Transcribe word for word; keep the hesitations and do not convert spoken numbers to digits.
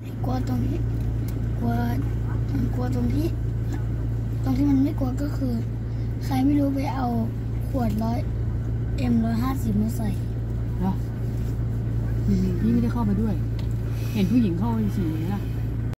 กลัวตรงนี้กลัวกลัวตรงที่ตรงที่มันไม่กลัวก็คือใครไม่รู้ไปเอาขวดร้อยเอ็มร้อยห้าสิบมาใส่เหรอพี่ไม่ได้เข้าไปด้วยเห็นผู้หญิงเข้าไปฉี่นะ